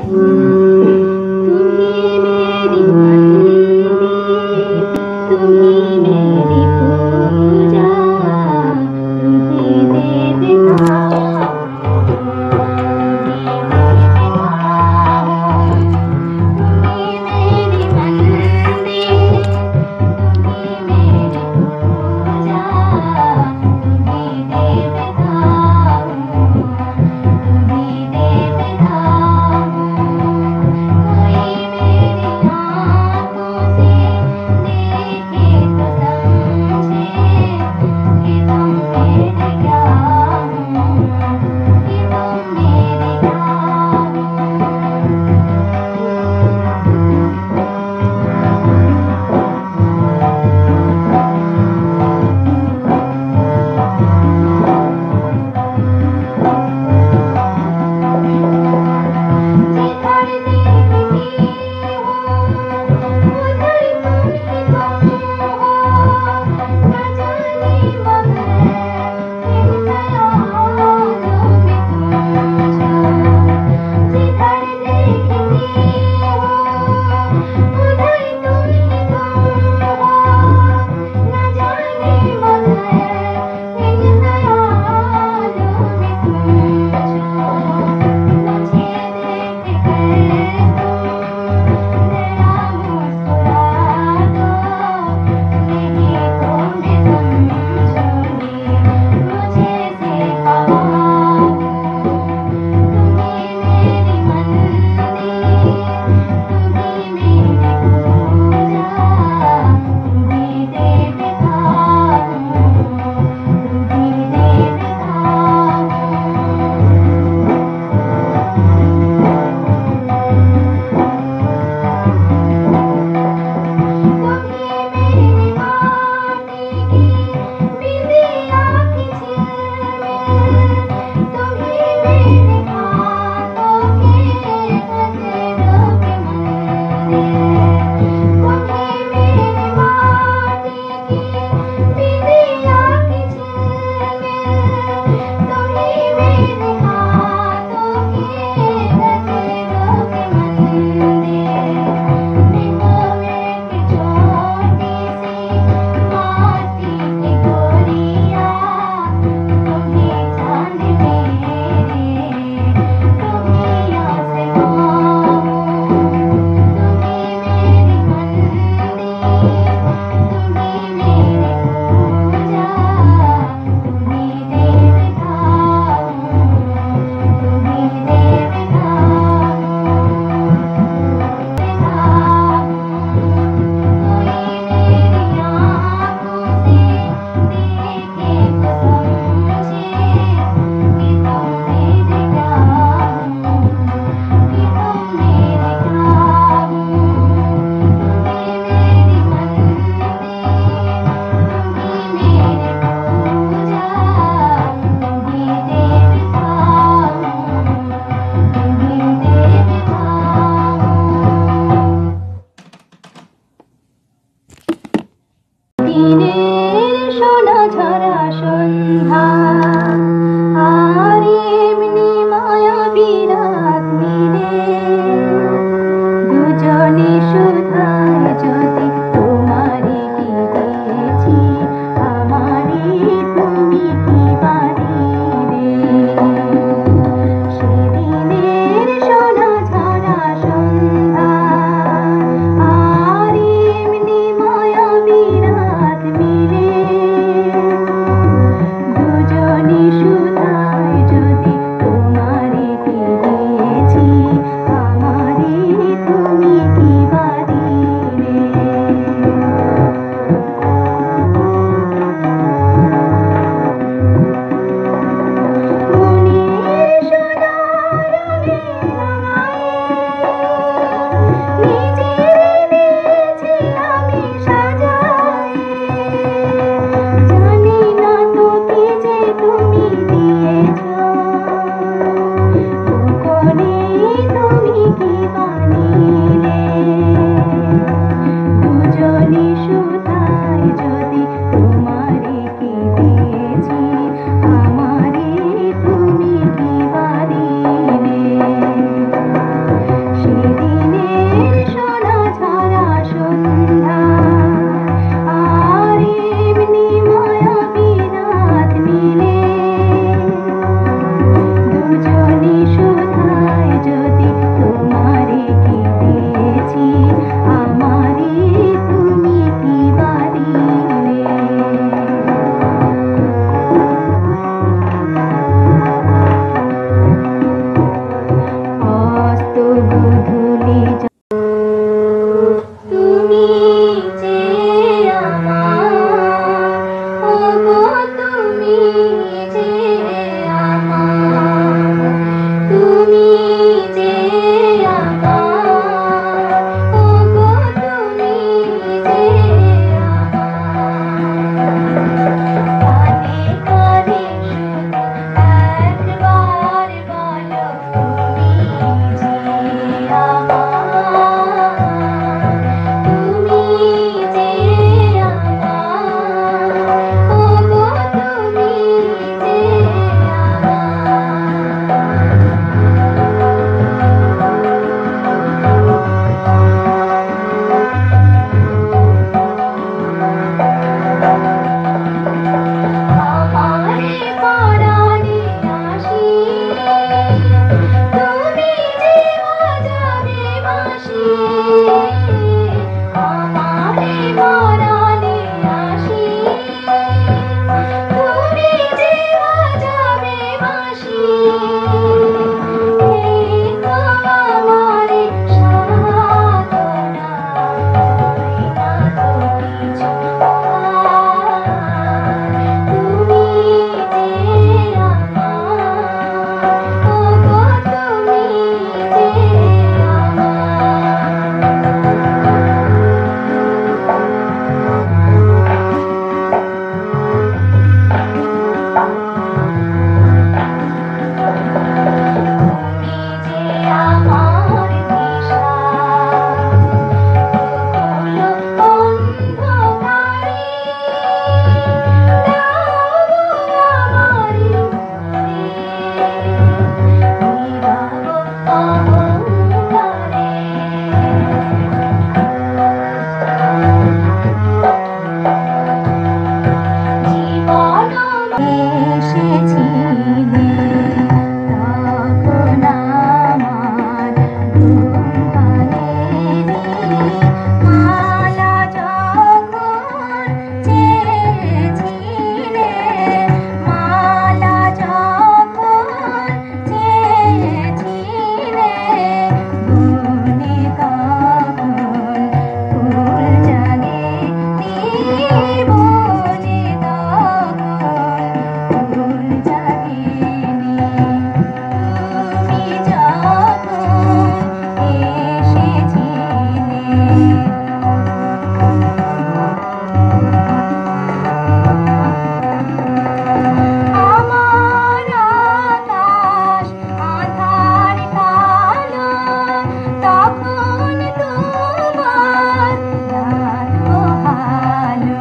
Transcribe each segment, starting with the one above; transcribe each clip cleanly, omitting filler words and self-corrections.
तुम्ही मेरी वंदे, तुम्ही मेरी पूजा, तुम्ही देवता हो, तुम्ही देवता हो। तुम्ही मेरी वंदे, तुम्ही मेरी पूजा, तुम्ही देवता हो, तुम्ही देवता हो। তবু ধুলি তুমি যে আমার, ওগো তুমি যে আমার, তুমি যে আমার, ওগো তুমি যে আমার। কানে কানে শুধু একবার বলো তুমি যে আমার, তুমি যে আমার, ওগো তুমি যে আমারে পরাণে আসি, তুমি যে বাজাবে বাঁশি। আমারে পরাণে আসি, তুমি যে বাজাবে বাঁশি। এই তো আমারে সাধনা, না তো কিছু তুমি যে আমার, ওগো তুমি যে আমার দিশা, হলো অন্ধকারে দাও আমারে নীরব অহংকারে। জীবন এসেছিলে তখন আমার ঘুম ভাঙেনি। মালা যখন চেয়েছিলে, মালা যখন চেয়েছিলে, মনে তখন ফুল জাগেনি, মনে তখন ফুল জাগেনি। তুমি যখন এসেছিলে, আমার আকাশ আঁধার কালো, তখন তোমার রাত পোহালো।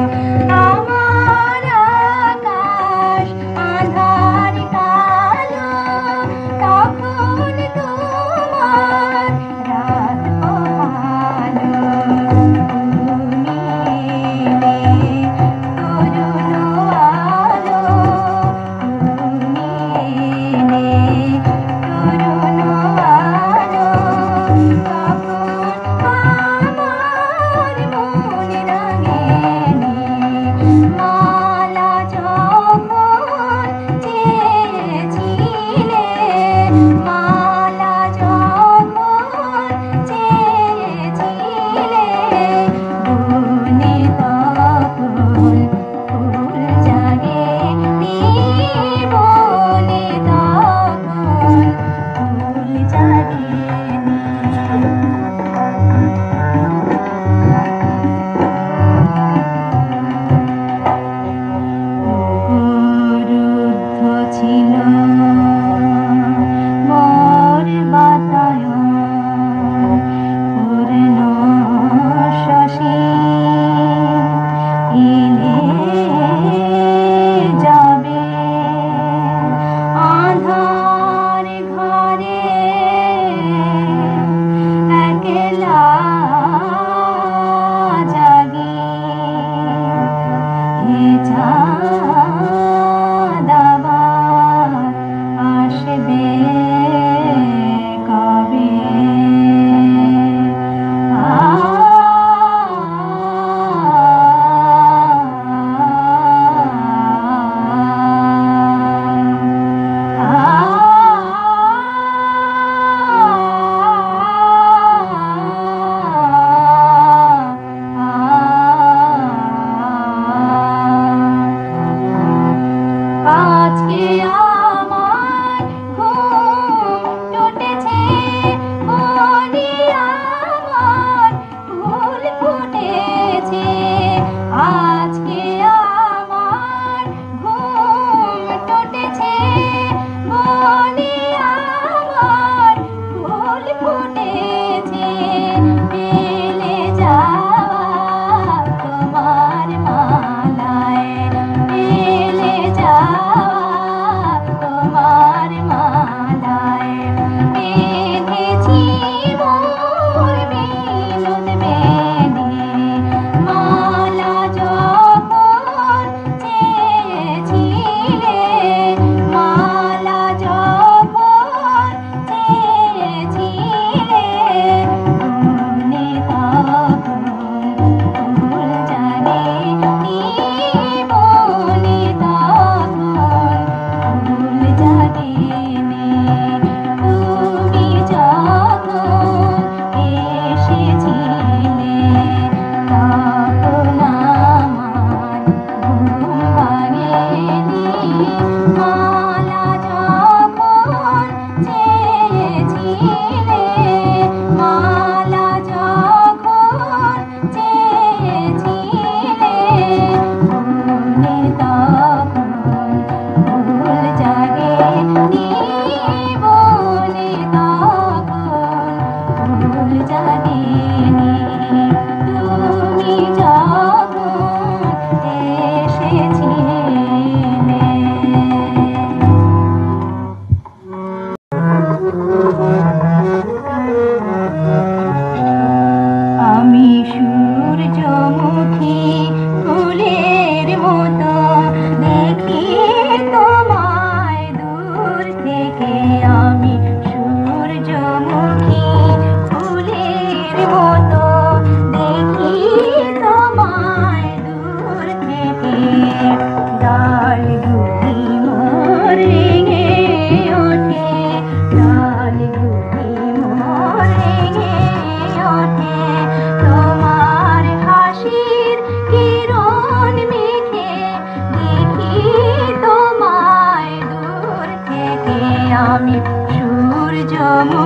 আমার আকাশ আঁধার কালো, তখন তোমার রাত পোহালো। তুমি এলে করুণ আলো, তুমি এলে করুণ আলো, তখন আমার মন রাঙেনি। মালা যখন চেয়েছিলে, মালা যখন চেয়েছিলে, মনে তখন ফুল জাগেনি, মনে তখন ফুল জাগেনি। রুদ্ধ ছিল মোর বাতায়ন, পূর্ণ শশী এলে যাবে। আঁধার ঘরে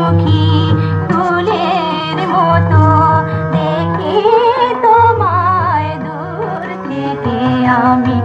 সুখী ফুলের মতো দেখি তোমায় দূর থেকে আমি